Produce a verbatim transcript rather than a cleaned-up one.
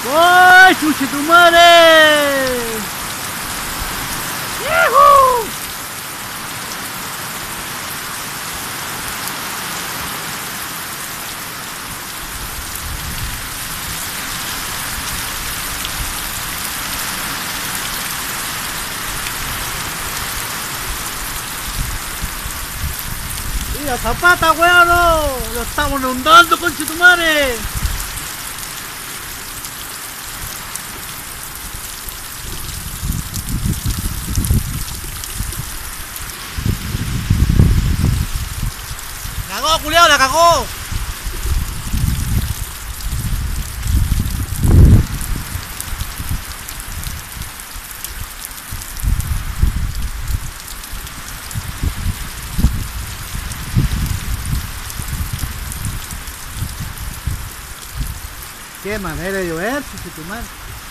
¡Ay, chuche tu madre! ¡Yujú! ¡Mira, Zapata, weón! ¡Lo estamos inundando, conche tu madre! ¡La cagó, culiao, la cagó! Qué manera de llover, chuche tu madre.